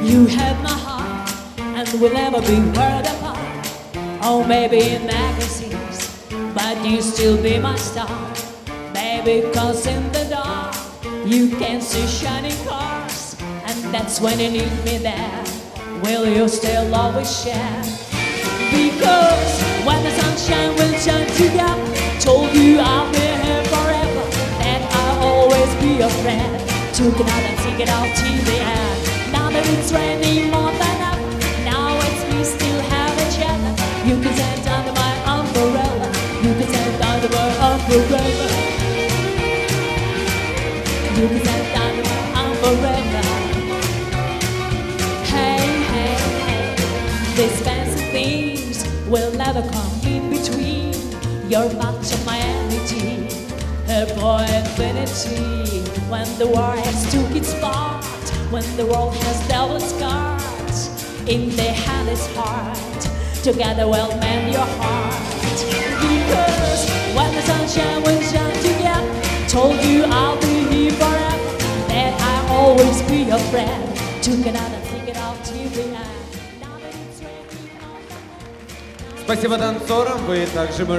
You have my heart, and we'll never be worlds apart. Oh, maybe in magazines, but you still be my star. Baby, 'cause in the dark you can see shining cars, and that's when you need me there. Will you still always share? Because when the sunshine will shine together, told you I'll be here forever, and I'll always be your friend. Took it out and take it out till the end. Now that it's raining more than ever, now it's we still have each other. You can stand under my umbrella, you can stand under my umbrella, you can stand under my umbrella. Hey, hey, hey, these fancy things will never come in between. You're much of my energy, for infinity. When the war has took its part, when the world has double scars, in their hand is heart, together we'll mend your heart. Because when the sunshine will shine together, told you I'll be here forever, that I'll always be your friend. Took it out and take it out till the end. Now that it's raining. Спасибо танцорам, вы также